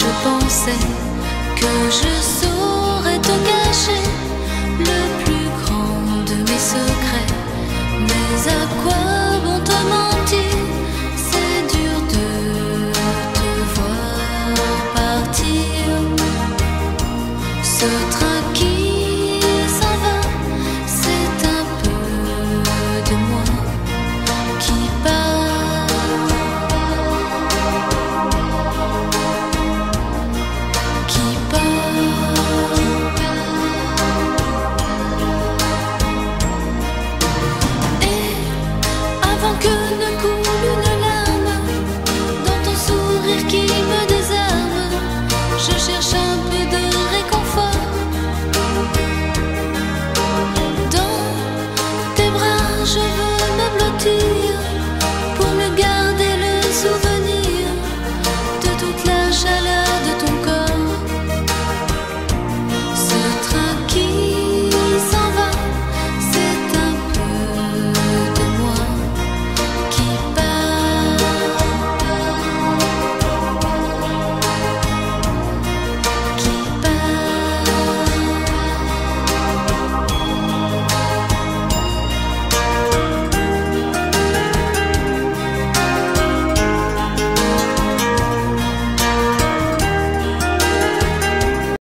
je pensais que je saurais te cacher le plus grand de mes secrets. Mais à quoi bon te mentir? C'est dur de te voir partir. Ce train